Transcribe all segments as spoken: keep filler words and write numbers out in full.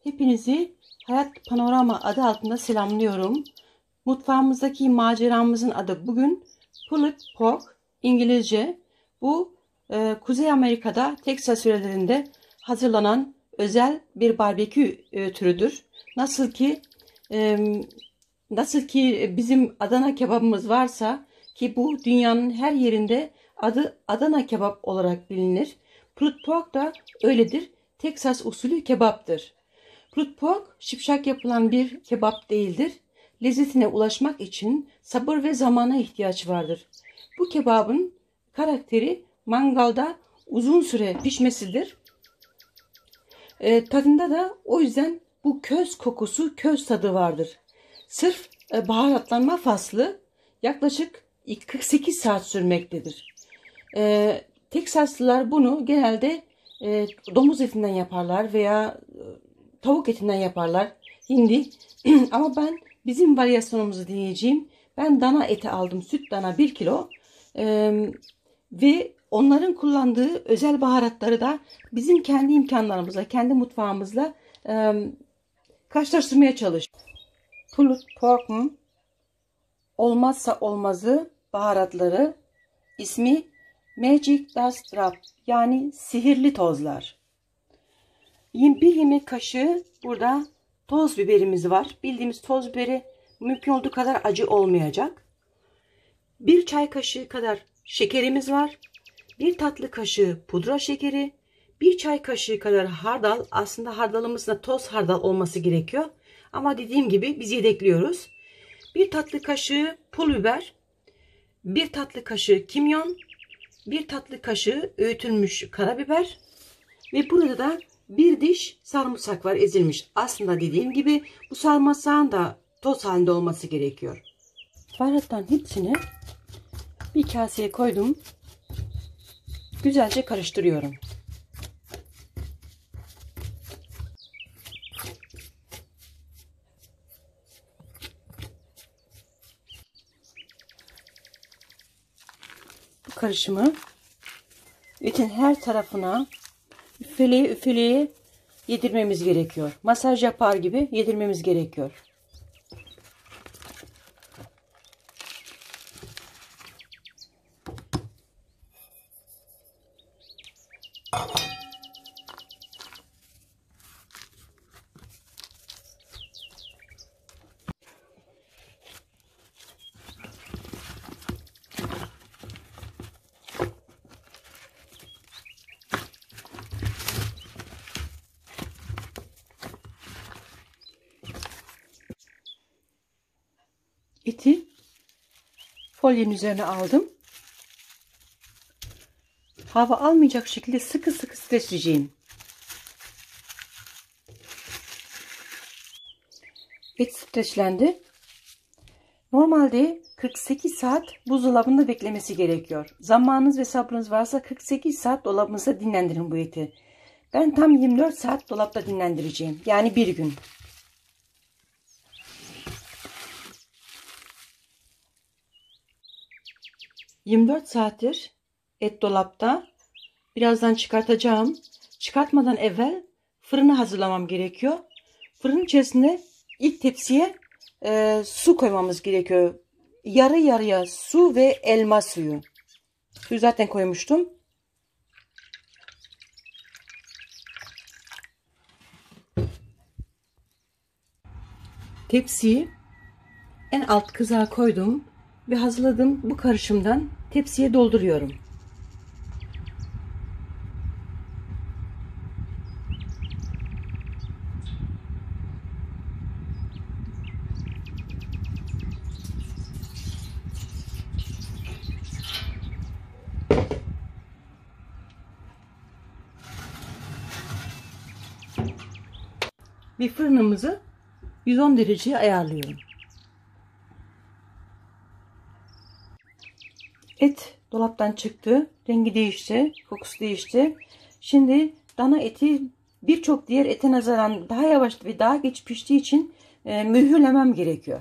Hepinizi Hayat Panorama adı altında selamlıyorum. Mutfağımızdaki maceramızın adı bugün Pulled Pork, İngilizce. Bu e, Kuzey Amerika'da Texas yörelerinde hazırlanan özel bir barbekü e, türüdür. Nasıl ki e, nasıl ki bizim Adana kebabımız varsa, ki bu dünyanın her yerinde adı Adana kebap olarak bilinir. Pulled Pork da öyledir. Texas usulü kebaptır. Pulled pork şipşak yapılan bir kebap değildir. Lezzetine ulaşmak için sabır ve zamana ihtiyaç vardır. Bu kebabın karakteri mangalda uzun süre pişmesidir. E, tadında da o yüzden bu köz kokusu, köz tadı vardır. Sırf e, baharatlanma faslı yaklaşık kırk sekiz saat sürmektedir. E, Teksaslılar bunu genelde e, domuz etinden yaparlar veya e, tavuk etinden yaparlar. Hindi. Ama ben bizim varyasyonumuzu deneyeceğim. Ben dana eti aldım. Süt dana bir kilo. Ee, ve onların kullandığı özel baharatları da bizim kendi imkanlarımızla, kendi mutfağımızla e, karşılaştırmaya çalıştım. Pulled pork'un olmazsa olmazı baharatları, ismi Magic Dust Drop, yani sihirli tozlar. Bir yemek kaşığı burada toz biberimiz var. Bildiğimiz toz biberi, mümkün olduğu kadar acı olmayacak. Bir çay kaşığı kadar şekerimiz var. Bir tatlı kaşığı pudra şekeri. Bir çay kaşığı kadar hardal. Aslında hardalımızın da toz hardal olması gerekiyor. Ama dediğim gibi biz yedekliyoruz. Bir tatlı kaşığı pul biber. Bir tatlı kaşığı kimyon. Bir tatlı kaşığı öğütülmüş karabiber. Ve burada da bir diş sarımsak var, ezilmiş. Aslında dediğim gibi bu sarımsağın da toz halinde olması gerekiyor. Baharatların hepsini bir kaseye koydum. Güzelce karıştırıyorum. Bu karışımı etin her tarafına üfeleye üfeleye yedirmemiz gerekiyor. Masaj yapar gibi yedirmemiz gerekiyor. Eti folyenin üzerine aldım. Hava almayacak şekilde sıkı sıkı streçleyeceğim. Et streçlendi. Normalde kırk sekiz saat buzdolabında beklemesi gerekiyor. Zamanınız ve sabrınız varsa kırk sekiz saat dolabınızda dinlendirin bu eti. Ben tam yirmi dört saat dolapta dinlendireceğim. Yani bir gün. yirmi dört saattir et dolapta. Birazdan çıkartacağım. Çıkartmadan evvel fırını hazırlamam gerekiyor. Fırın içerisinde ilk tepsiye e, su koymamız gerekiyor. Yarı yarıya su ve elma suyu. Suyu zaten koymuştum. Tepsiyi en alt kızağa koydum ve hazırladığım bu karışımdan tepsiye dolduruyorum. Bir fırınımızı yüz on dereceye ayarlıyorum. Et dolaptan çıktı. Rengi değişti. Kokusu değişti. Şimdi dana eti birçok diğer ete nazaran daha yavaş ve daha geç piştiği için e, mühürlemem gerekiyor.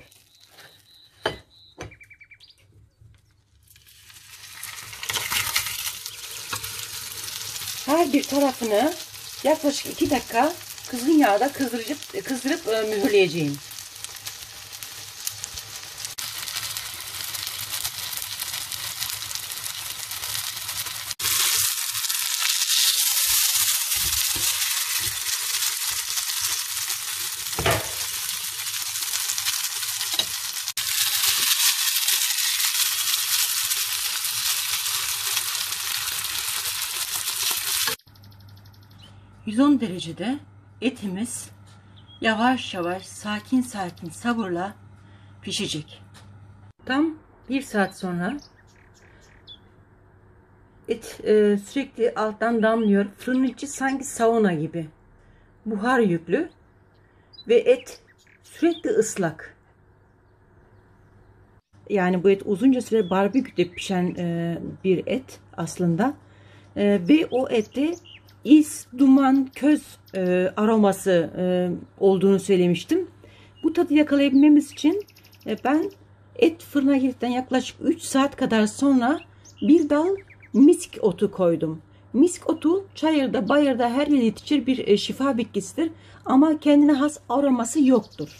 Her bir tarafını yaklaşık iki dakika kızgın yağda kızdırıp, kızdırıp e, mühürleyeceğim. yüz on derecede etimiz yavaş yavaş, sakin sakin, sabırla pişecek. Tam bir saat sonra et e, sürekli alttan damlıyor. Fırının içi sanki sauna gibi. Buhar yüklü ve et sürekli ıslak. Yani bu et uzunca süre barbeküde pişen e, bir et aslında. E, ve o ette is, duman, köz e, aroması e, olduğunu söylemiştim. Bu tadı yakalayabilmemiz için e, ben et fırına girdikten yaklaşık üç saat kadar sonra bir dal misk otu koydum. Misk otu çayırda, bayırda her yerde yetişir bir e, şifa bitkisidir ama kendine has aroması yoktur.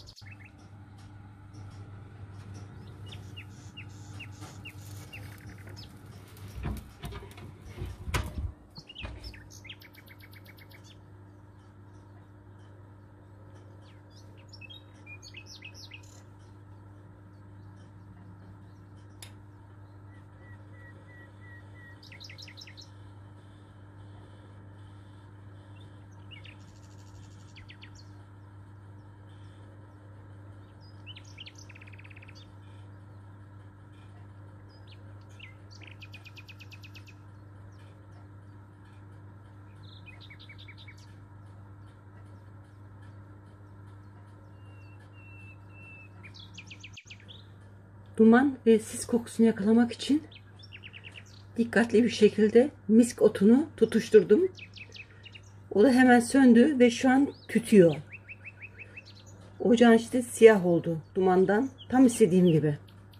Duman ve sis kokusunu yakalamak için dikkatli bir şekilde misk otunu tutuşturdum. O da hemen söndü ve şu an tütüyor. Ocağın işte siyah oldu dumandan. Tam istediğim gibi.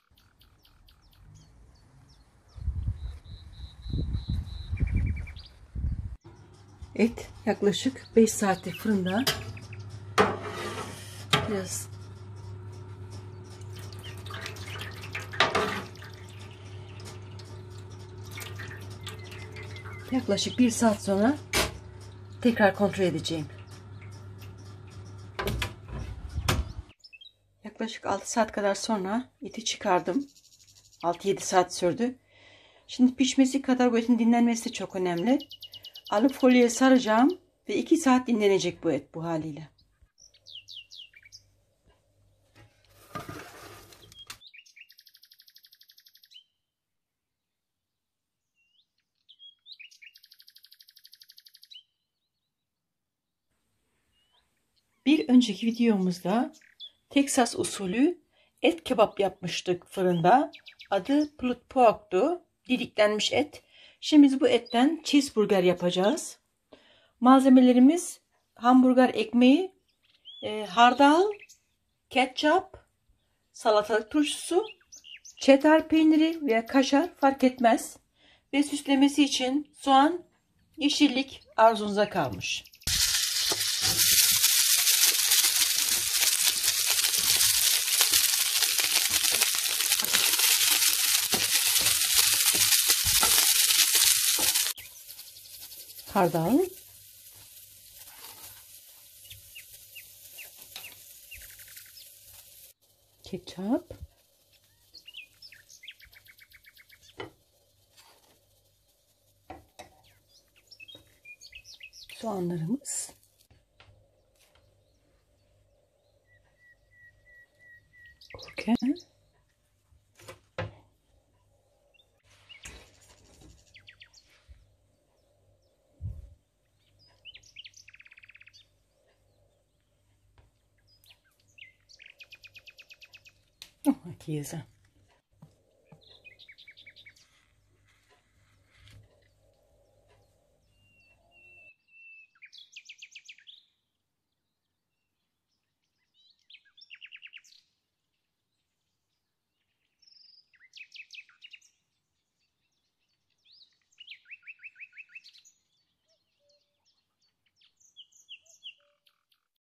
Et yaklaşık beş saattir fırında. Biraz yaklaşık bir saat sonra tekrar kontrol edeceğim. Yaklaşık altı saat kadar sonra eti çıkardım. altı yedi saat sürdü. Şimdi pişmesi kadar bu etin dinlenmesi de çok önemli. Alıp folyoya saracağım ve iki saat dinlenecek bu et bu haliyle. Bir önceki videomuzda Texas usulü et kebap yapmıştık fırında. Adı pulled pork'tu. Didiklenmiş et. Şimdi biz bu etten cheeseburger yapacağız. Malzemelerimiz hamburger ekmeği, e, hardal, ketçap, salatalık turşusu, cheddar peyniri veya kaşar fark etmez. Ve süslemesi için soğan, yeşillik arzunuza kalmış. Hardal, ketçap, soğanlarımız, gurke, oh, Käse.